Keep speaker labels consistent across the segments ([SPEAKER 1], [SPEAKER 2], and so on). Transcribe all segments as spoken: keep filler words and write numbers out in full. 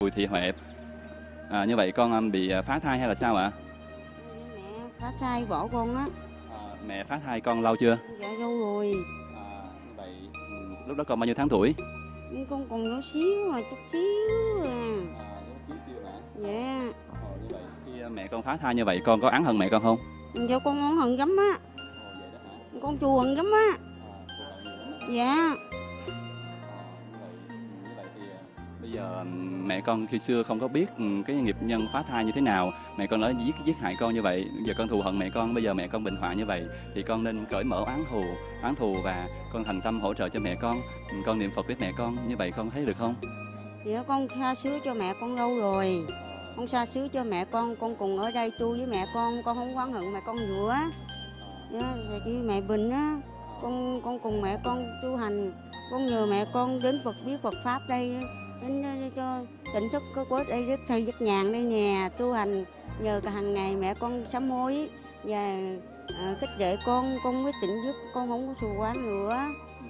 [SPEAKER 1] Bùi Thị Huệ. À, như vậy con bị phá thai hay là sao ạ?
[SPEAKER 2] Mẹ phá thai bỏ con á.
[SPEAKER 1] À, mẹ phá thai con lâu chưa?
[SPEAKER 2] Dạ lâu rồi.
[SPEAKER 1] À, như vậy lúc đó con bao nhiêu tháng tuổi?
[SPEAKER 2] Con còn nhỏ xíu mà, chút xíu à.
[SPEAKER 1] À, xíu xíu hả?
[SPEAKER 2] Dạ.
[SPEAKER 1] Ồ, như vậy khi mẹ con phá thai như vậy con có oán hận mẹ con không?
[SPEAKER 2] Dạ con oán hận lắm á.
[SPEAKER 1] Ồ, vậy đó hả?
[SPEAKER 2] Con thù hận lắm á.
[SPEAKER 1] À, thù hận nhiều lắm á.
[SPEAKER 2] Dạ.
[SPEAKER 1] À, như vậy, như vậy thì bây giờ mẹ con khi xưa không có biết cái nghiệp nhân phá thai như thế nào, mẹ con đã giết giết hại con như vậy, giờ con thù hận mẹ con, bây giờ mẹ con bệnh hoạn như vậy thì con nên cởi mở oán thù, oán thù và con thành tâm hỗ trợ cho mẹ con, con niệm Phật với mẹ con, như vậy con thấy được không?
[SPEAKER 2] Dạ con xa xứ cho mẹ con lâu rồi. Con xa xứ cho mẹ con, con cùng ở đây tu với mẹ con, con không oán hận mẹ con nữa. Dạ, rồi chứ mẹ bệnh á, con con cùng mẹ con tu hành, con nhờ mẹ con đến Phật biết Phật pháp đây, đến, đến cho tỉnh thức có đây rất thầy rất nhàn đây nè, tu hành nhờ cả hàng ngày mẹ con sám hối và à, khích lệ con, con mới tỉnh dứt, con không có thù oán nữa.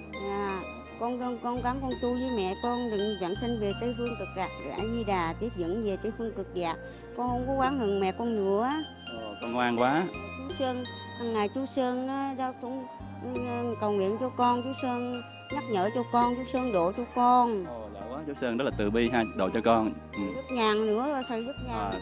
[SPEAKER 2] À, con con con gắng con tu với mẹ con đừng vãng sanh về Tây phương cực lạc, A Di Đà tiếp dẫn về Tây phương cực lạc, con không có oán hận mẹ con nữa.
[SPEAKER 1] Ồ, con ngoan quá.
[SPEAKER 2] Chú Sơn hàng ngày chú Sơn đó cũng cầu nguyện cho con, chú Sơn nhắc nhở cho con, chú Sơn độ cho con.
[SPEAKER 1] Ồ, giỏi quá, chú Sơn rất là từ bi ha, độ cho con. Ừ.
[SPEAKER 2] Rất nhàn nữa là thầy rất nhàn.
[SPEAKER 1] À,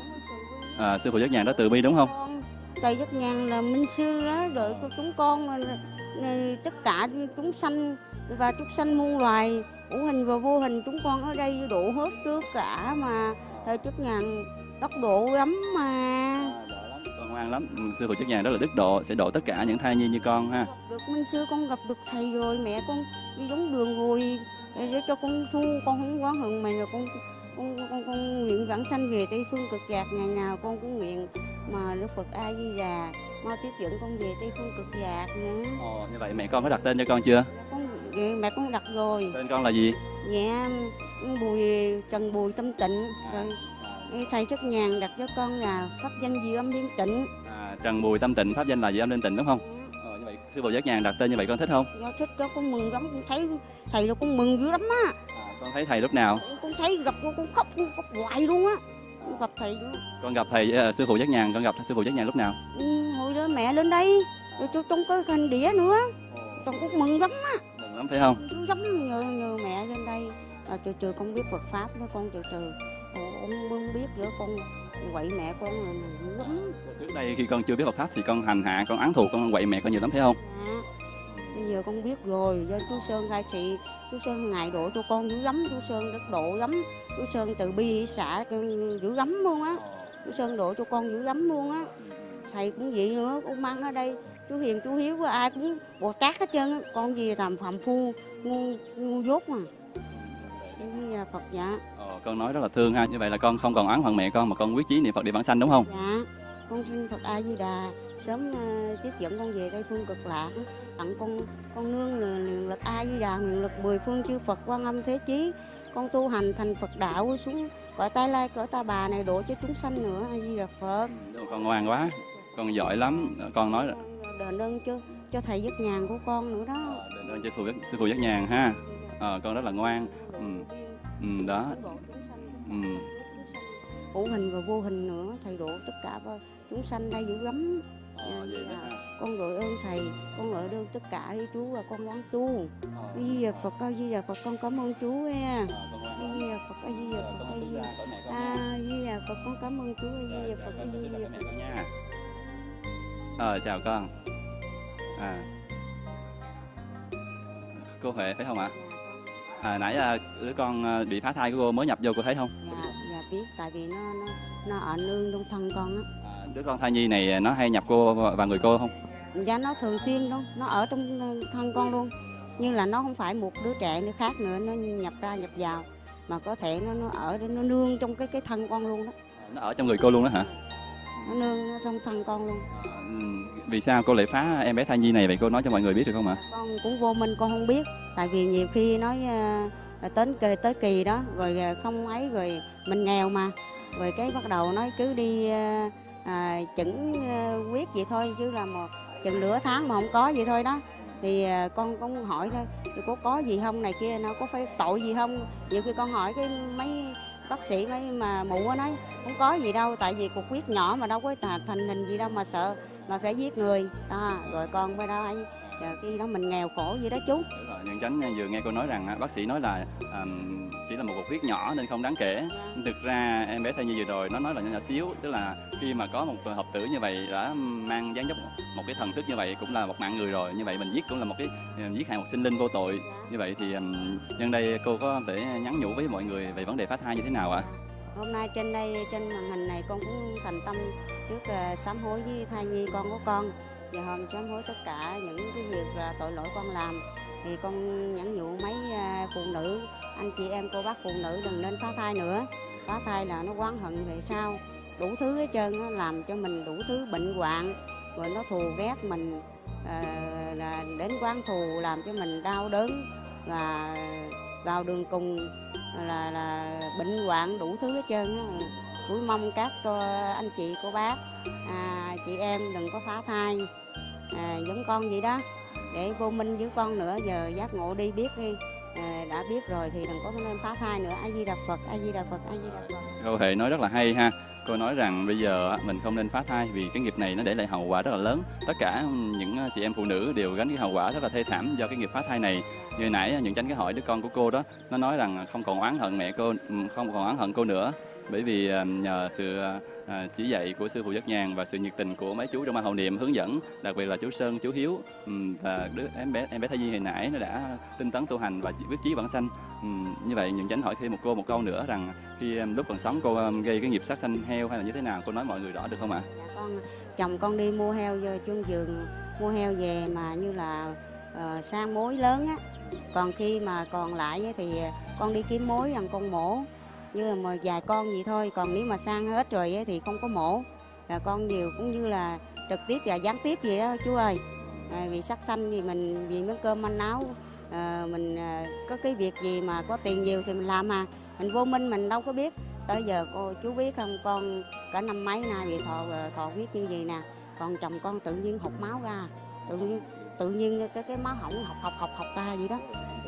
[SPEAKER 1] à, sư phụ rất nhàn đó từ bi đúng không?
[SPEAKER 2] Con, thầy rất nhàn là minh sư á, đợi cho chúng con là, là, là, tất cả chúng sanh và chúng sanh muôn loài hữu hình và vô hình chúng con ở đây độ hết tất cả mà thầy rất nhàn đốc độ lắm mà.
[SPEAKER 1] À, giỏi lắm, con ngoan lắm. Ừ, sư phụ rất nhàn rất là đức độ, sẽ độ tất cả những thai nhi như con ha.
[SPEAKER 2] Gặp được minh sư, con gặp được thầy rồi, mẹ con đi đúng đường rồi để cho con thu, con không oán hận mày rồi con con con, con nguyện vãng sanh về Tây phương cực lạc, ngày nào con cũng nguyện mà Đức Phật A Di Đà mau tiếp dẫn con về Tây phương cực lạc nữa.
[SPEAKER 1] Ồ, như vậy mẹ con có đặt tên cho con chưa?
[SPEAKER 2] Con mẹ con đặt rồi.
[SPEAKER 1] Tên con là gì?
[SPEAKER 2] Dạ Bùi Trần Bùi Tâm Tịnh. Rồi thầy rất nhàn đặt cho con là pháp danh Diệu Âm Liên Tịnh.
[SPEAKER 1] À, Trần Bùi Tâm Tịnh, pháp danh là Diệu Âm Liên Tịnh đúng không? Ờ, như vậy sư phụ rất nhàn đặt tên như vậy con thích không?
[SPEAKER 2] Dạ thích đó, con mừng lắm, con thấy thầy là con mừng dữ lắm á.
[SPEAKER 1] À, con thấy thầy lúc nào?
[SPEAKER 2] Con thấy gặp con, con khóc, con khóc hoài luôn á. Con gặp thầy nữa.
[SPEAKER 1] Con gặp thầy uh, sư phụ rất nhàn, con gặp sư phụ rất nhàn lúc nào?
[SPEAKER 2] Ừ, hồi đó mẹ lên đây, rồi tôi trong cái hình đĩa nữa. Con cũng mừng lắm á.
[SPEAKER 1] Mừng lắm phải không?
[SPEAKER 2] Cứ lắm nhờ, nhờ mẹ lên đây. À, từ từ con biết Phật pháp đó con, từ từ. Con không biết nữa, con quậy mẹ con là dữ lắm.
[SPEAKER 1] Trước đây khi con chưa biết Phật pháp thì con hành hạ, con oán thù, con quậy mẹ con nhiều lắm phải không?
[SPEAKER 2] Dạ. Bây giờ con biết rồi, do chú Sơn cai trị, chú Sơn ngày độ cho con dữ lắm, chú Sơn rất độ lắm, chú Sơn từ bi hỷ xã dữ lắm luôn á, chú Sơn độ cho con dữ lắm luôn á. Thầy cũng vậy nữa, con mang ở đây, chú Hiền, chú Hiếu, ai cũng Bồ Tát hết trơn á, con gì làm phạm phu, ngu, ngu dốt mà. Đây là Phật dạ.
[SPEAKER 1] Ờ, con nói rất là thương ha, như vậy là con không còn oán hận mẹ con mà con quyết chí niệm Phật để vãng sanh đúng không?
[SPEAKER 2] Dạ, con xin Phật A Di Đà sớm uh, tiếp dẫn con về Tây phương cực lạc, tặng con con nương nguyện lực A Di Đà, nguyện lực mười phương chư Phật Quan Âm Thế Chí, con tu hành thành Phật đạo xuống cõi Tai Lai cõi Ta Bà này độ cho chúng sanh nữa. A Di Đà Phật.
[SPEAKER 1] Ừ, con ngoan quá, con giỏi lắm, con nói
[SPEAKER 2] đền ơn cho cho thầy Nhất Nhàn của con nữa đó.
[SPEAKER 1] À, đền ơn cho sư phụ sư phụ Nhất Nhàn ha. À, con rất là ngoan. Ừ. Ừ, đó. Ừ.
[SPEAKER 2] Hữu hình và vô hình nữa, thầy độ tất cả chúng sanh đây dữ lắm.
[SPEAKER 1] À, vậy đó ha.
[SPEAKER 2] Con đội ơn thầy, con ở đơn tất cả với chú và con gắng tu. A Di Đà Phật, A Di Đà Phật, con cảm ơn chú nha. A Di Đà Phật, A Di Đà Phật, A Di Đà Phật, A Di Đà Phật, con cảm ơn chú. A Di Đà Phật, A Di Đà Phật
[SPEAKER 1] nha. Ờ, chào con. À. Cô Huệ phải không ạ? À, nãy đứa con bị phá thai của cô mới nhập vô, cô thấy không?
[SPEAKER 2] Dạ, dạ biết, tại vì nó nó nó ở nương trong thân con á.
[SPEAKER 1] À, đứa con thai nhi này nó hay nhập cô vào người cô không?
[SPEAKER 2] Dạ nó thường xuyên luôn, nó ở trong thân con luôn. Như là nó không phải một đứa trẻ nữa khác nữa, nó nhập ra nhập vào mà có thể nó nó ở nó nương trong cái cái thân con luôn đó.
[SPEAKER 1] Nó ở trong người cô luôn đó hả?
[SPEAKER 2] Nó nương nó trong thân con luôn.
[SPEAKER 1] À, vì sao cô lại phá em bé thai nhi này vậy, cô nói cho mọi người biết được không ạ?
[SPEAKER 2] Con cũng vô minh, con không biết, tại vì nhiều khi nói uh, tới kỳ tới kỳ đó rồi không ấy, rồi mình nghèo mà, rồi cái bắt đầu nói cứ đi uh, à, chẩn uh, quyết vậy thôi, chứ là một chừng nửa tháng mà không có vậy thôi đó. Thì uh, con con hỏi thôi, thì có có gì không này kia, nó có phải tội gì không? Nhiều khi con hỏi cái mấy bác sĩ mới mà mụ á nói không có gì đâu, tại vì cục huyết nhỏ mà đâu có thành hình gì đâu mà sợ mà phải giết người đó. Rồi con bên đó ấy giờ khi đó mình nghèo khổ gì đó chú.
[SPEAKER 1] Đúng rồi, Nhân Chánh vừa nghe cô nói rằng bác sĩ nói là à, chỉ là một cục huyết nhỏ nên không đáng kể.
[SPEAKER 2] Dạ.
[SPEAKER 1] Thực ra em bé thai nhi vừa rồi nó nói là nhỏ xíu, tức là khi mà có một hợp tử như vậy đã mang dáng dấp một cái thần thức như vậy cũng là một mạng người rồi. Như vậy mình giết cũng là một cái giết hại một sinh linh vô tội. Như vậy thì nhân đây cô có thể nhắn nhủ với mọi người về vấn đề phá thai như thế nào ạ?
[SPEAKER 2] Hôm nay trên đây trên màn hình này con cũng thành tâm trước uh, sám hối với thai nhi con của con. Và hôm sám hối tất cả những cái việc là tội lỗi con làm, thì con nhắn nhủ mấy uh, phụ nữ, anh chị em cô bác phụ nữ đừng nên phá thai nữa. Phá thai là nó oán hận về sau, đủ thứ hết trơn, nó làm cho mình đủ thứ bệnh hoạn, rồi nó thù ghét mình, uh, là đến quán thù làm cho mình đau đớn và vào đường cùng là là bệnh hoạn đủ thứ hết trơn á. Cuối mong các cô, anh chị cô bác à, chị em đừng có phá thai à, giống con vậy đó, để vô minh với con nữa. Giờ giác ngộ đi biết đi à, đã biết rồi thì đừng có nên phá thai nữa. A Di Đà Phật, A Di Đà Phật, A Di Đà Phật.
[SPEAKER 1] Cô Huệ nói rất là hay ha. Cô nói rằng bây giờ mình không nên phá thai vì cái nghiệp này nó để lại hậu quả rất là lớn. Tất cả những chị em phụ nữ đều gánh cái hậu quả rất là thê thảm do cái nghiệp phá thai này. Như nãy những Chánh cái hỏi đứa con của cô đó, nó nói rằng không còn oán hận mẹ cô, không còn oán hận cô nữa, bởi vì nhờ sự chỉ dạy của sư Phụ Giác Nhàn và sự nhiệt tình của mấy chú trong ban hậu niệm hướng dẫn, đặc biệt là chú Sơn, chú Hiếu và đứa em bé em bé thai nhi hồi nãy nó đã tinh tấn tu hành và quyết chí vãng sanh. Như vậy những Chánh hỏi thêm một cô một câu nữa rằng khi lúc còn sống cô gây cái nghiệp sát sanh heo hay là như thế nào, cô nói mọi người rõ được không ạ?
[SPEAKER 2] Dạ, con chồng con đi mua heo vô chuông giường, mua heo về mà như là uh, sang mối lớn á, còn khi mà còn lại thì con đi kiếm mối rằng con mổ như là một vài con gì thôi, còn nếu mà sang hết rồi thì không có mổ, là con nhiều cũng như là trực tiếp và gián tiếp gì đó chú ơi. À, vì sắc xanh thì mình vì miếng cơm manh áo, à, mình à, có cái việc gì mà có tiền nhiều thì mình làm mà mình vô minh mình đâu có biết. Tới giờ cô chú biết không, con cả năm mấy nay bị thọ thọ huyết như vậy nè, còn chồng con tự nhiên hộc máu ra, tự nhiên tự nhiên cái cái máu hỏng học học học học ra vậy đó.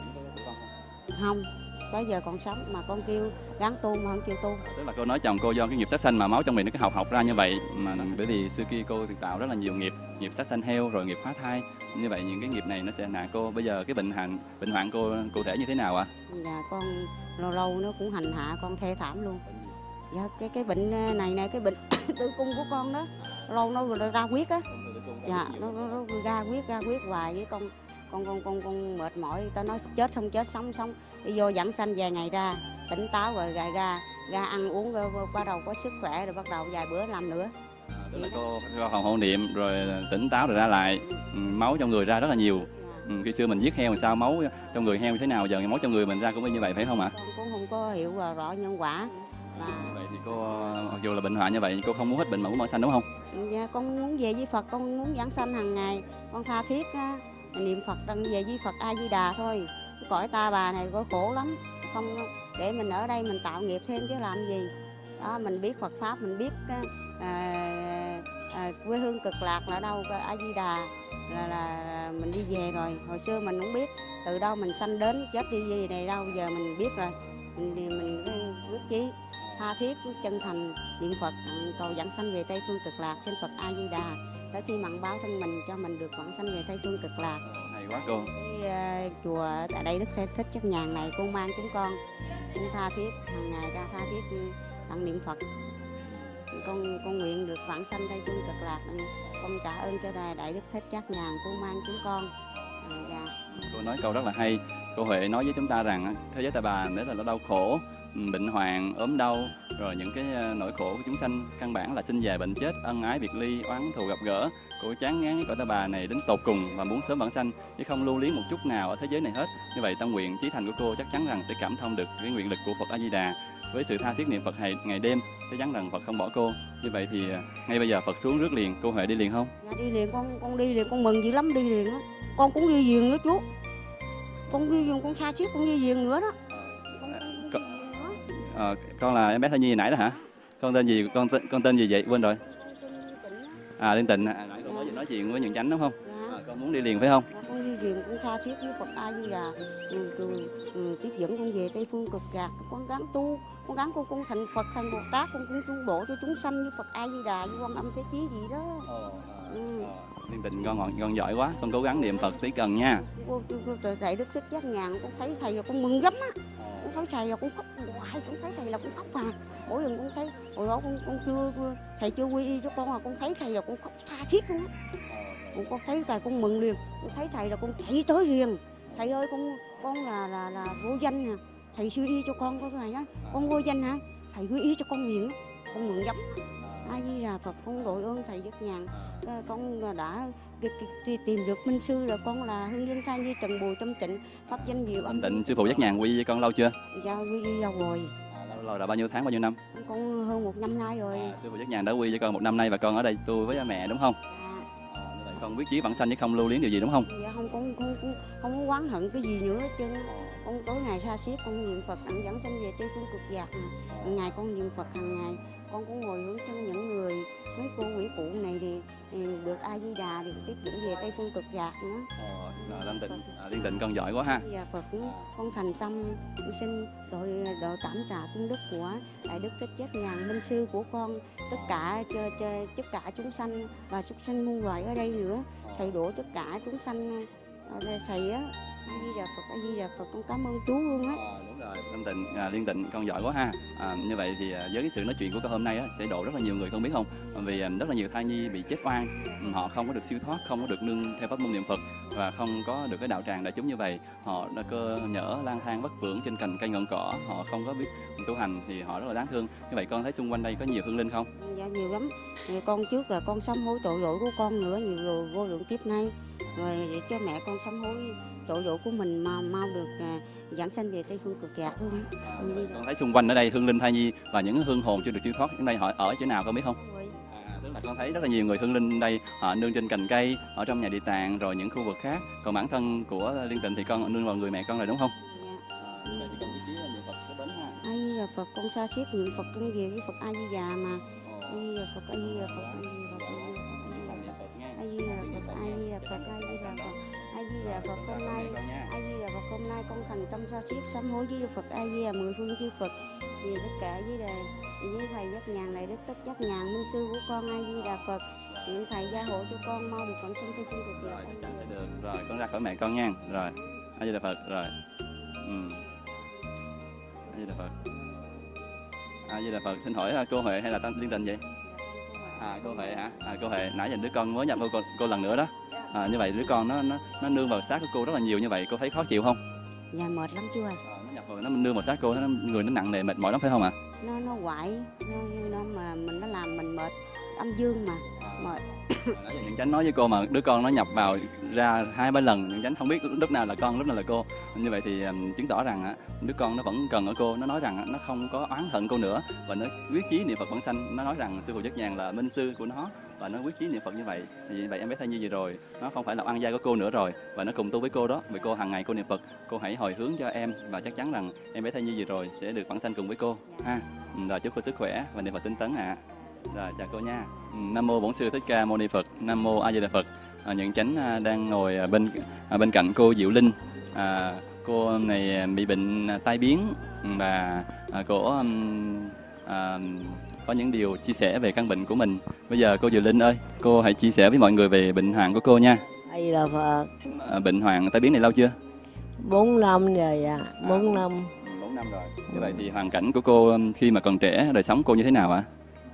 [SPEAKER 2] Không, tới giờ còn sống mà con kêu gắng tu mà không chịu tu.
[SPEAKER 1] Tức là cô nói chồng cô do cái nghiệp sát sanh mà máu trong mình nó cái học học ra như vậy, mà bởi vì xưa kia cô thì tạo rất là nhiều nghiệp, nghiệp sát sanh heo rồi nghiệp phá thai, như vậy những cái nghiệp này nó sẽ nặng cô. Bây giờ cái bệnh hành bệnh hoạn cô cụ thể như thế nào ạ?
[SPEAKER 2] Dạ con lâu lâu nó cũng hành hạ con thê thảm luôn. Dạ cái cái bệnh này nè, cái bệnh tử cung của con đó, lâu nó ra huyết á. Dạ nó, nó, nó ra huyết ra huyết hoài với con con con con con mệt mỏi, ta nói chết không chết sống sống đi vô giảng sanh vài ngày ra tỉnh táo rồi ra ra ra ăn uống bắt đầu có sức khỏe rồi bắt đầu vài bữa làm nữa.
[SPEAKER 1] Tức là cô vào phòng hộ niệm rồi tỉnh táo rồi ra lại, ừ, máu trong người ra rất là nhiều. Ừ, khi xưa mình giết heo làm sao máu trong người heo như thế nào, giờ máu trong người mình ra cũng như vậy phải không ạ?
[SPEAKER 2] Con cũng không có hiểu rõ nhân quả mà.
[SPEAKER 1] Vậy thì cô mặc dù là bệnh hoạn như vậy cô không muốn hết bệnh mà muốn vãng sanh đúng không?
[SPEAKER 2] Dạ con muốn về với Phật, con muốn giảng sanh hàng ngày, con tha thiết á, niệm Phật đăng về với Phật A Di Đà thôi. Cõi ta bà này có khổ lắm, không để mình ở đây mình tạo nghiệp thêm chứ làm gì. Đó mình biết Phật pháp, mình biết à, à, quê hương cực lạc là đâu, A Di Đà là, là mình đi về rồi. Hồi xưa mình không biết từ đâu mình sanh đến chết đi gì này đâu, giờ mình biết rồi. Mình mình quyết chí tha thiết chân thành niệm Phật cầu giảng sanh về Tây phương cực lạc, xin Phật A Di Đà tới khi mặn báo thân mình cho mình được vãng sanh về Tây phương cực lạc.
[SPEAKER 1] Hay quá cô.
[SPEAKER 2] Cái uh, chùa tại đây Đức Thế Thích Giác Nhàn này cô mang chúng con cũng tha thiết hàng ngày ra tha thiết đặng niệm Phật, con con nguyện được vãng sanh Tây phương cực lạc, con trả ơn cho Thầy Đại Đức Thích Giác Nhàn cô mang chúng con. Dạ.
[SPEAKER 1] Cô nói câu rất là hay. Cô Huệ nói với chúng ta rằng thế giới ta bà nếu là nó đau khổ, bệnh hoạn, ốm đau, rồi những cái nỗi khổ của chúng sanh căn bản là sinh già bệnh chết, ân ái biệt ly, oán thù gặp gỡ. Cô chán ngán với cõi ta bà này đến tột cùng và muốn sớm vãng sanh chứ không lưu luyến một chút nào ở thế giới này hết. Như vậy tâm nguyện chí thành của cô chắc chắn rằng sẽ cảm thông được cái nguyện lực của Phật A Di Đà. Với sự tha thiết niệm Phật ngày, ngày đêm chắc chắn rằng Phật không bỏ cô. Như vậy thì ngay bây giờ Phật xuống rước liền, cô Huệ đi liền không?
[SPEAKER 2] Dạ đi liền, con con đi liền, con mừng dữ lắm, đi liền đó. Con cũng ghi giềng nữa chú, con ghi giềng, con xa xiết con ghi giềng nữa đó.
[SPEAKER 1] Con, à, con là em bé thai nhi nãy đó hả? Con tên gì? Con tên, con tên gì vậy? Quên rồi. À Liên Tịnh. À, nãy con nói nói chuyện với Nhật Chánh đúng không?
[SPEAKER 2] Dạ.
[SPEAKER 1] À, con muốn đi liền phải không?
[SPEAKER 2] Dạ, con đi liền cũng xa xiết với Phật A Di Đà, ừ, ừ, ừ, tiếp dẫn con về Tây phương cực lạc, con gắng tu con gắng con con thành Phật thành Bồ Tát, con cũng trung bộ cho chúng sanh như Phật A Di Đà, như Quan Âm Thế Chí gì đó.
[SPEAKER 1] Ồ, à,
[SPEAKER 2] Ừ.
[SPEAKER 1] à, Liên Tịnh con ngọn con giỏi quá, con cố gắng niệm Phật tí cần nha.
[SPEAKER 2] Cô, cô, cô thầy Đức Sức Giác Nhàn, con thấy thầy là con mừng lắm á. Con thấy thầy là con khóc hoài, con thấy thầy là con khóc mà. Mỗi lần con thấy hồi đó con con chưa thầy chưa quy y cho con là con thấy thầy là con khóc tha thiết luôn á. Con con thấy thầy con mừng liền, con thấy thầy là con chạy tới liền. Thầy ơi con con là là là vô danh nè, thầy sư y cho con có cái này á, con vô danh hả? Thầy quy y cho con liền, con mừng lắm. A Di Đà Phật, con đội ơn thầy Giác Nhàn, con đã tìm được minh sư rồi, con là Hương Linh Thai Nhi Trần Bùi Tâm Tịnh, pháp danh diệu
[SPEAKER 1] Tâm Tịnh sư phụ Giác Nhàn quy y với con lâu chưa?
[SPEAKER 2] Dạ quy y lâu rồi.
[SPEAKER 1] À, lâu rồi là bao nhiêu tháng, bao nhiêu năm?
[SPEAKER 2] Con hơn một năm nay rồi.
[SPEAKER 1] À, sư phụ Giác Nhàn đã quy với con một năm nay và con ở đây tu với mẹ đúng không?
[SPEAKER 2] À,
[SPEAKER 1] À, như vậy con quyết chí vãng sanh chứ không lưu luyến điều gì đúng không?
[SPEAKER 2] dạ không, con con con không có oán hận cái gì nữa hết trơn. Con tối ngày xa xiết con niệm Phật đặng dẫn sanh về Tây Phương Cực Lạc nè. Hàng ngày con niệm Phật hàng ngày, con cũng ngồi hướng chân những người mấy cô quỷ cụ này thì, thì được A Di Đà được tiếp dẫn về Tây Phương Cực Lạc nữa.
[SPEAKER 1] Ồ, là Tâm Tịnh, à, Liên Tịnh con giỏi quá ha.
[SPEAKER 2] Dạ Phật, con thành tâm xin đội độ tạm tạ công đức của Đại Đức Thích Giác Nhàn minh sư của con, tất cả cho, cho tất cả chúng sanh và súc sanh muôn loài ở đây nữa, thầy đổ tất cả chúng sanh thầy á. A Di Đà Phật, A Di Đà Phật, con cảm ơn chú luôn á.
[SPEAKER 1] À, đúng rồi, Tâm Tịnh, à, Liên Tịnh con giỏi quá ha. À, như vậy thì à, với cái sự nói chuyện của con hôm nay á, sẽ độ rất là nhiều người con biết không? Vì à, rất là nhiều thai nhi bị chết oan, họ không có được siêu thoát, không có được nương theo pháp môn niệm Phật và không có được cái đạo tràng đại chúng như vậy, họ đã cơ nhỡ lang thang vất vưởng trên cành cây ngọn cỏ, họ không có biết tu hành thì họ rất là đáng thương. Như vậy con thấy xung quanh đây có nhiều hương linh không?
[SPEAKER 2] Dạ nhiều lắm. Con trước là con sám hối tội lỗi của con nữa, nhiều rồi vô lượng kiếp nay, rồi để cho mẹ con sám hối tội lỗi của mình mà mau được à, giảng sanh về Tây Phương Cực Lạc luôn.
[SPEAKER 1] À, con thấy xung quanh ở đây hương linh thai nhi và những hương hồn chưa được siêu thoát, ở đây họ ở chỗ nào con biết không? À, tức là con thấy rất là nhiều người hương linh đây, họ nương trên cành cây, ở trong nhà địa tạng rồi những khu vực khác. Còn bản thân của Liên Tịnh thì con nương vào người mẹ con rồi đúng không?
[SPEAKER 2] Dạ.
[SPEAKER 1] À, vậy thì con vị trí là niệm Phật có đến ha.
[SPEAKER 2] A Di Đà Phật, con xa xiết niệm Phật con về với Phật A Di Đà mà. A Di Đà Phật, A Di Đà Phật, A Di Đà Phật, A Di Đà Phật, A Di Đà Phật, A Di Đà Phật, A Di Đà Phật, hôm nay A Di Đà Phật, hôm nay con thành tâm xa xiết sám hối với Phật A Di Đà mười phương chư Phật vì tất cả với đời với thầy Giác Nhàn này Đức Thích Giác Nhàn minh sư của con A Di Đà Phật, nguyện thầy gia hộ cho con mau được vãng sanh Tây Phương Cực Lạc.
[SPEAKER 1] Rồi chắc chắn sẽ được. Rồi con ra khỏi mẹ con nha. Rồi A Di Đà Phật. Rồi ừ. A Di Đà Phật. A Di Đà Phật. Xin hỏi cô Huệ hay là Liên Tịnh vậy? À cô Huệ hả? À cô Huệ, nãy giờ đứa con mới nhập vô cô, cô lần nữa đó. À, như vậy đứa con nó nó nó nương vào xác của cô rất là nhiều như vậy, cô thấy khó chịu không?
[SPEAKER 2] Dạ mệt lắm chú ơi.
[SPEAKER 1] À, nó nhập vào nó nương vào xác cô, nó người nó nặng nề mệt mỏi lắm phải không ạ? À?
[SPEAKER 2] Nó nó quậy, nó nó mà mình nó làm mình mệt, âm dương mà mệt.
[SPEAKER 1] Nãy giờ Nhận Chánh nói với cô mà đứa con nó nhập vào ra hai ba lần, Nhận Chánh không biết lúc nào là con lúc nào là cô. Như vậy thì um, chứng tỏ rằng uh, đứa con nó vẫn cần ở cô, nó nói rằng uh, nó không có oán hận cô nữa và nó quyết chí niệm Phật vãng sanh. Nó nói rằng sư phụ Giác Nhàn là minh sư của nó và nó quyết chí niệm Phật như vậy. Thì vậy em bé thai nhi gì rồi, nó không phải là oan gia của cô nữa rồi và nó cùng tu với cô đó. Vì cô hàng ngày cô niệm Phật, cô hãy hồi hướng cho em và chắc chắn rằng em bé thai nhi gì rồi sẽ được vãng sanh cùng với cô ha. Rồi chúc cô sức khỏe và niệm Phật tinh tấn ạ. À. Rồi chào cô nha. Nam mô Bổn Sư Thích Ca Mâu Ni Phật. Nam mô A Di Đà Phật. À, Nhận Chánh à, đang ngồi bên à, bên cạnh cô Diệu Linh. À, cô này bị bệnh à, tai biến và à, cô um, à, có những điều chia sẻ về căn bệnh của mình. Bây giờ cô Diệu Linh ơi, cô hãy chia sẻ với mọi người về bệnh hoạn của cô nha.
[SPEAKER 3] A Di Đà Phật.
[SPEAKER 1] À, bệnh hoạn tai biến này lâu chưa?
[SPEAKER 3] Bốn năm rồi ạ. À. Bốn năm.
[SPEAKER 1] Bốn năm rồi. Như vậy thì hoàn cảnh của cô khi mà còn trẻ, đời sống cô như thế nào ạ? À?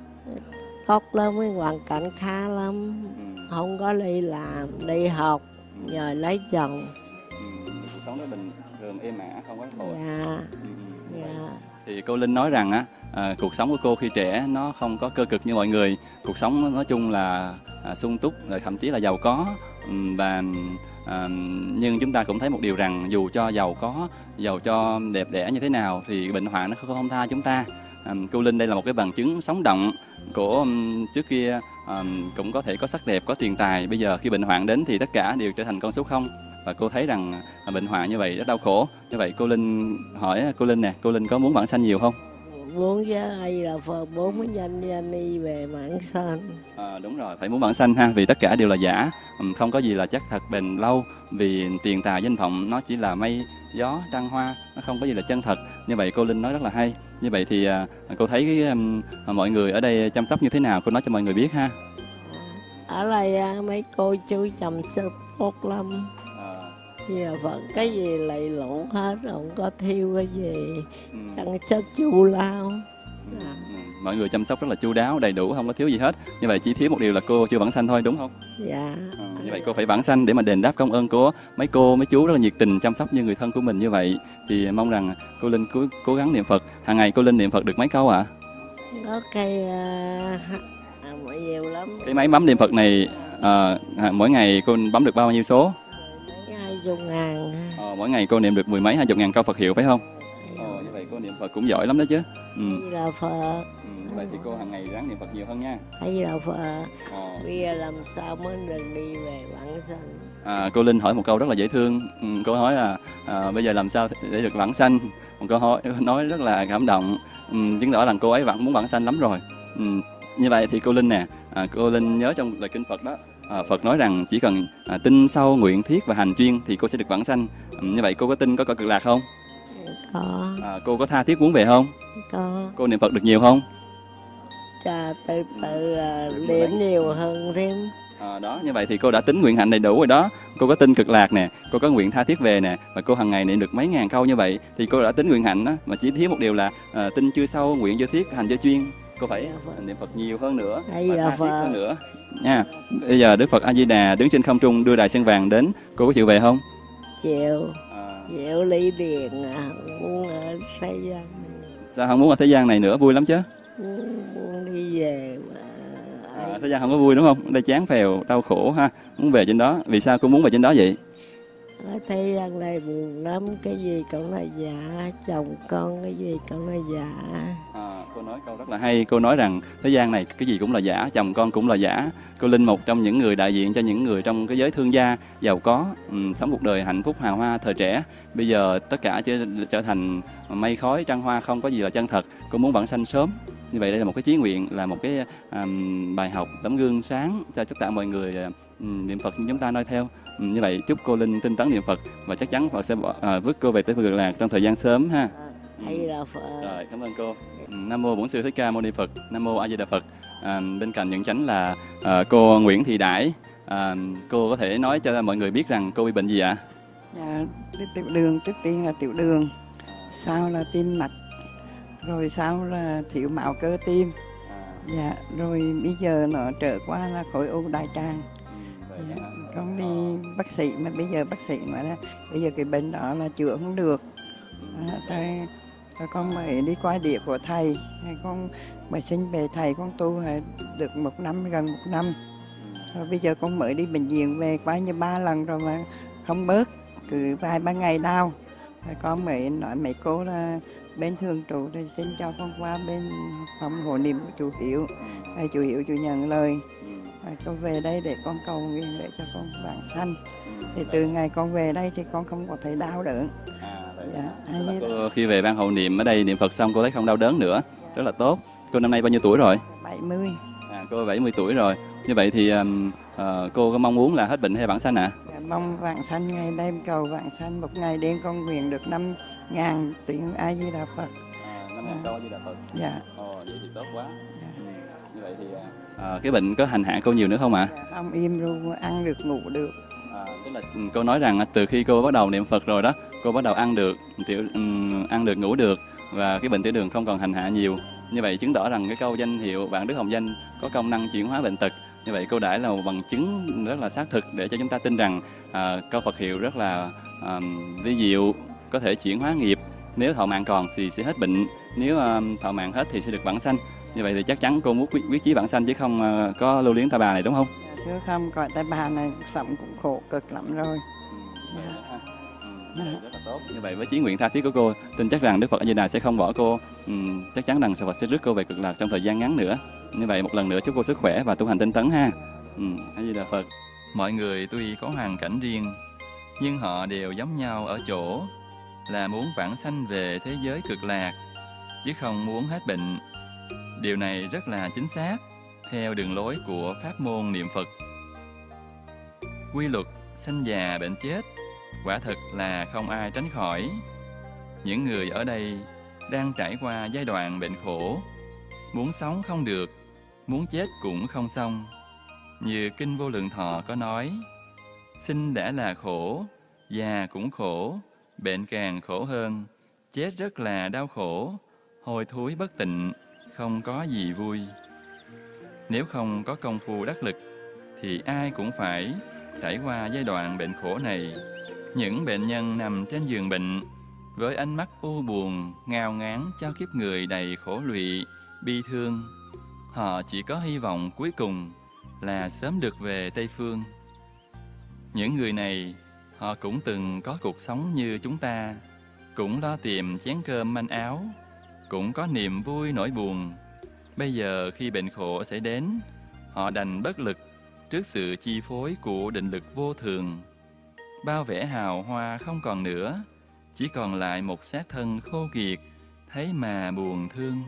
[SPEAKER 3] Tốt lắm, hoàn cảnh khá lắm. Ừ. Không có đi làm, đi học, ừ. Rồi lấy chồng.
[SPEAKER 1] Ừ. Cuộc sống đó bình thường êm ả, không có khổ.
[SPEAKER 3] Dạ.
[SPEAKER 1] Ừ.
[SPEAKER 3] Dạ.
[SPEAKER 1] Thì cô Linh nói rằng á, à, cuộc sống của cô khi trẻ nó không có cơ cực như mọi người. Cuộc sống nói chung là à, sung túc, rồi thậm chí là giàu có. Và à, nhưng chúng ta cũng thấy một điều rằng dù cho giàu có, giàu cho đẹp đẽ như thế nào thì bệnh hoạn nó không tha chúng ta. À, cô Linh đây là một cái bằng chứng sống động của um, trước kia um, cũng có thể có sắc đẹp, có tiền tài. Bây giờ khi bệnh hoạn đến thì tất cả đều trở thành con số không. Và cô thấy rằng à, bệnh hoạn như vậy rất đau khổ. Như vậy cô Linh hỏi cô Linh nè, cô Linh có muốn vãng sanh nhiều không?
[SPEAKER 3] Muốn chứ, ai là Phật bốn danh danh đi về vãng sanh.
[SPEAKER 1] À, đúng rồi, phải muốn vãng sanh ha, vì tất cả đều là giả, không có gì là chắc thật bền lâu. Vì tiền tài danh vọng nó chỉ là mây gió trăng hoa, nó không có gì là chân thật. Như vậy cô Linh nói rất là hay. Như vậy thì à, cô thấy cái, um, mọi người ở đây chăm sóc như thế nào, cô nói cho mọi người biết ha.
[SPEAKER 3] Ở đây á, mấy cô chú chăm sóc tốt lắm.
[SPEAKER 1] À,
[SPEAKER 3] Giờ vẫn cái gì lầy lộn hết, không có thiếu cái gì.
[SPEAKER 1] ừ,
[SPEAKER 3] Chăm sóc chu lao.
[SPEAKER 1] ừ,
[SPEAKER 3] À.
[SPEAKER 1] ừ. Mọi người chăm sóc rất là chu đáo, đầy đủ, không có thiếu gì hết. Như vậy chỉ thiếu một điều là cô chưa vãng sanh thôi, đúng không?
[SPEAKER 3] Dạ.
[SPEAKER 1] À, như vậy cô phải vãng sanh để mà đền đáp công ơn của mấy cô, mấy chú rất là nhiệt tình chăm sóc như người thân của mình như vậy. Thì mong rằng cô Linh cố, cố gắng niệm Phật. Hàng ngày cô Linh niệm Phật được mấy câu ạ?
[SPEAKER 3] Có cây uh, à, nhiều lắm.
[SPEAKER 1] Cái máy bấm niệm Phật này à, mỗi ngày cô bấm được bao nhiêu số?
[SPEAKER 3] Mấy hai chục ngàn.
[SPEAKER 1] À, mỗi ngày cô niệm được mười mấy hai chục ngàn câu Phật hiệu phải không? Ồ, như vậy cô niệm Phật cũng giỏi lắm đó chứ. Ừ.
[SPEAKER 3] Hay là Phật.
[SPEAKER 1] Ừ, như vậy thì cô hàng ngày ráng niệm Phật nhiều hơn nha.
[SPEAKER 3] Hay là Phật.
[SPEAKER 1] Ồ.
[SPEAKER 3] Bây giờ làm sao mới được đi về vãng sanh?
[SPEAKER 1] À, cô Linh hỏi một câu rất là dễ thương. Ừ, cô hỏi là à, bây giờ làm sao để được vãng sanh? Một câu hỏi nói rất là cảm động, ừ, chứng tỏ rằng cô ấy vẫn muốn vãng sanh lắm rồi. Ừ, như vậy thì cô Linh nè, à, cô Linh nhớ trong lời kinh Phật đó, à, Phật nói rằng chỉ cần à, tin sâu, nguyện thiết và hành chuyên thì cô sẽ được vãng sanh. Ừ, như vậy cô có tin có cõi cực lạc không?
[SPEAKER 3] Có.
[SPEAKER 1] À, cô có tha thiết muốn về không?
[SPEAKER 3] Có.
[SPEAKER 1] Cô niệm Phật được nhiều không?
[SPEAKER 3] Chà, từ từ uh, niệm nhiều hơn thêm.
[SPEAKER 1] À, đó, như vậy thì cô đã tính nguyện hạnh đầy đủ rồi đó. Cô có tin cực lạc nè, cô có nguyện tha thiết về nè, và cô hàng ngày niệm được mấy ngàn câu như vậy thì cô đã tính nguyện hạnh đó. Mà chỉ thiếu một điều là à, tin chưa sâu, nguyện chưa thiết, hành chưa chuyên. Cô phải niệm Phật nhiều hơn nữa
[SPEAKER 3] Hay
[SPEAKER 1] và
[SPEAKER 3] là
[SPEAKER 1] tha thiết
[SPEAKER 3] Phật.
[SPEAKER 1] hơn nữa nha. Bây giờ Đức Phật A Di Đà đứng trên không trung đưa đài sen vàng đến, cô có chịu về không?
[SPEAKER 3] Chịu.
[SPEAKER 1] À,
[SPEAKER 3] Chịu ly điện à, muốn ở thế gian này.
[SPEAKER 1] sao không muốn ở thế gian này nữa, vui lắm chứ?
[SPEAKER 3] Muốn, muốn đi về mà.
[SPEAKER 1] À, thế gian không có vui đúng không? Ở đây chán phèo, đau khổ ha. Muốn về trên đó. Vì sao cô muốn về trên đó vậy?
[SPEAKER 3] Ở thế gian này buồn lắm, cái gì cũng là giả, chồng con cái gì cũng là giả.
[SPEAKER 1] À, cô nói câu rất là hay. Cô nói rằng thế gian này cái gì cũng là giả, chồng con cũng là giả. Cô Linh một trong những người đại diện cho những người trong cái giới thương gia giàu có, um, sống cuộc đời hạnh phúc hào hoa thời trẻ. Bây giờ tất cả trở, trở thành mây khói trăng hoa, không có gì là chân thật. Cô muốn vãng sanh sớm. Như vậy đây là một cái chí nguyện, là một cái um, bài học, tấm gương sáng cho tất cả mọi người um, niệm Phật như chúng ta noi theo. Um, như vậy chúc cô Linh tinh tấn niệm Phật và chắc chắn Phật sẽ bỏ, uh, vứt cô về tới cực lạc trong thời gian sớm ha.
[SPEAKER 3] Hay là Phật.
[SPEAKER 1] Rồi, cảm ơn cô. Nam mô Bổn Sư Thích Ca Mâu Ni Phật. Nam mô A Di Đà Phật. À, bên cạnh những chánh là à, cô Nguyễn Thị Đãi. À, cô có thể nói cho mọi người biết rằng cô bị bệnh gì ạ?
[SPEAKER 4] Dạ, tiểu đường, trước tiên là tiểu đường, sau là tim mạch, rồi sau là thiếu máu cơ tim. Dạ, rồi bây giờ nó trở qua là khối u đại tràng. Dạ, con đi bác sĩ mà bây giờ bác sĩ nói là bây giờ cái bệnh đó là chữa không được. À, rồi, rồi con mới đi qua địa của thầy, rồi con mới xin về thầy, con tu được một năm, gần một năm. Rồi bây giờ con mới đi bệnh viện về qua như ba lần rồi mà không bớt, cứ vài ba ngày đau. Rồi con mới nói mấy cô là bên thường trụ thì xin cho con qua bên phòng hộ niệm của chú Hiếu. Rồi chú Hiếu chú nhận lời. Rồi con về đây để con cầu nguyện để cho con vãng sanh. Thì từ ngày con về đây thì con không có thấy đau đớn. Dạ,
[SPEAKER 1] cô, khi về ban hộ niệm ở đây niệm Phật xong cô thấy không đau đớn nữa, rất là tốt. Cô năm nay bao nhiêu tuổi rồi?
[SPEAKER 4] bảy mươi.
[SPEAKER 1] À, cô bảy mươi tuổi rồi. Như vậy thì um, uh, cô có mong muốn là hết bệnh hay vãng sanh ạ? À?
[SPEAKER 4] Dạ, mong vãng sanh, ngày đêm cầu vãng sanh, một ngày đêm con nguyện được năm ngàn tiếng A Di Đà Phật.
[SPEAKER 1] À, năm ngàn câu A Di Đà Phật.
[SPEAKER 4] Dạ.
[SPEAKER 1] Ồ, vậy thì tốt quá.
[SPEAKER 4] Dạ.
[SPEAKER 1] Ừ. Như vậy thì à, cái bệnh có hành hạ cô nhiều nữa không ạ? À?
[SPEAKER 4] Dạ, không im ru, ăn được ngủ được.
[SPEAKER 1] À, tức là cô nói rằng từ khi cô bắt đầu niệm Phật rồi đó, cô bắt đầu ăn được, tiểu um, ăn được, ngủ được và cái bệnh tiểu đường không còn hành hạ nhiều. Như vậy chứng tỏ rằng cái câu danh hiệu Vạn Đức Hồng Danh có công năng chuyển hóa bệnh tật. Như vậy cô đã là một bằng chứng rất là xác thực để cho chúng ta tin rằng à, câu Phật hiệu rất là à, vi diệu, có thể chuyển hóa nghiệp. Nếu thọ mạng còn thì sẽ hết bệnh, nếu à, thọ mạng hết thì sẽ được vãng sanh. Như vậy thì chắc chắn cô muốn quyết, quyết chí vãng sanh chứ không à, có lưu luyến ta bà này đúng không?
[SPEAKER 4] Dạ, chứ không cõi ta bà này sống cũng khổ cực lắm rồi.
[SPEAKER 1] Dạ. Ừ, rất là tốt. Như vậy với chí nguyện tha thiết của cô, tin chắc rằng Đức Phật A Di Đà sẽ không bỏ cô. Ừ, chắc chắn rằng Phật sẽ rước cô về cực lạc trong thời gian ngắn nữa. Như vậy một lần nữa chúc cô sức khỏe và tu hành tinh tấn ha. Ừ, A Di Đà Phật. Mọi người tuy có hoàn cảnh riêng, nhưng họ đều giống nhau ở chỗ là muốn vãng sanh về thế giới cực lạc, chứ không muốn hết bệnh. Điều này rất là chính xác theo đường lối của pháp môn niệm Phật. Quy luật sanh già bệnh chết quả thực là không ai tránh khỏi. Những người ở đây đang trải qua giai đoạn bệnh khổ. Muốn sống không được, muốn chết cũng không xong. Như Kinh Vô Lượng Thọ có nói, sinh đã là khổ, già cũng khổ, bệnh càng khổ hơn, chết rất là đau khổ, hôi thối bất tịnh, không có gì vui. Nếu không có công phu đắc lực, thì ai cũng phải trải qua giai đoạn bệnh khổ này. Những bệnh nhân nằm trên giường bệnh, với ánh mắt u buồn, ngao ngán cho kiếp người đầy khổ lụy, bi thương, họ chỉ có hy vọng cuối cùng là sớm được về Tây Phương. Những người này, họ cũng từng có cuộc sống như chúng ta, cũng lo tìm chén cơm manh áo, cũng có niềm vui nỗi buồn. Bây giờ khi bệnh khổ xảy đến, họ đành bất lực trước sự chi phối của định lực vô thường. Bao vẻ hào hoa không còn nữa, chỉ còn lại một xác thân khô kiệt, thấy mà buồn thương.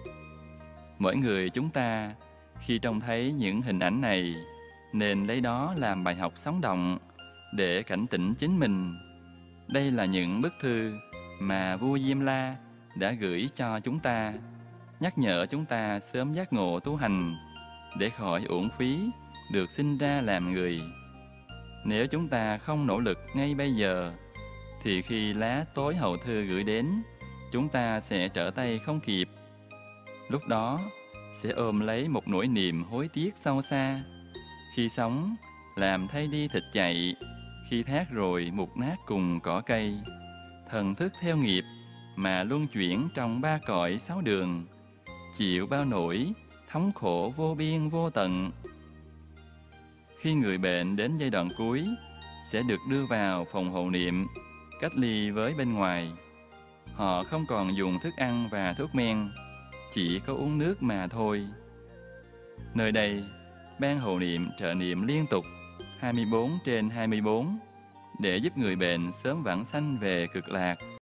[SPEAKER 1] Mỗi người chúng ta, khi trông thấy những hình ảnh này, nên lấy đó làm bài học sống động để cảnh tỉnh chính mình. Đây là những bức thư mà vua Diêm La đã gửi cho chúng ta, nhắc nhở chúng ta sớm giác ngộ tu hành để khỏi uổng phí được sinh ra làm người. Nếu chúng ta không nỗ lực ngay bây giờ, thì khi lá tối hậu thư gửi đến, chúng ta sẽ trở tay không kịp. Lúc đó sẽ ôm lấy một nỗi niềm hối tiếc sâu xa. Khi sống, làm thay đi thịt chạy, khi thác rồi mục nát cùng cỏ cây. Thần thức theo nghiệp mà luân chuyển trong ba cõi sáu đường, chịu bao nỗi thống khổ vô biên vô tận. Khi người bệnh đến giai đoạn cuối, sẽ được đưa vào phòng hộ niệm, cách ly với bên ngoài. Họ không còn dùng thức ăn và thuốc men, chỉ có uống nước mà thôi. Nơi đây, ban hộ niệm trợ niệm liên tục hai mươi bốn trên hai mươi bốn để giúp người bệnh sớm vãng sanh về cực lạc.